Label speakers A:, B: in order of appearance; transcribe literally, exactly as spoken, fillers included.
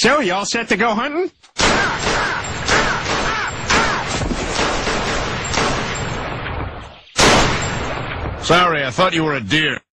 A: So, you all set to go hunting?
B: Sorry, I thought you were a deer.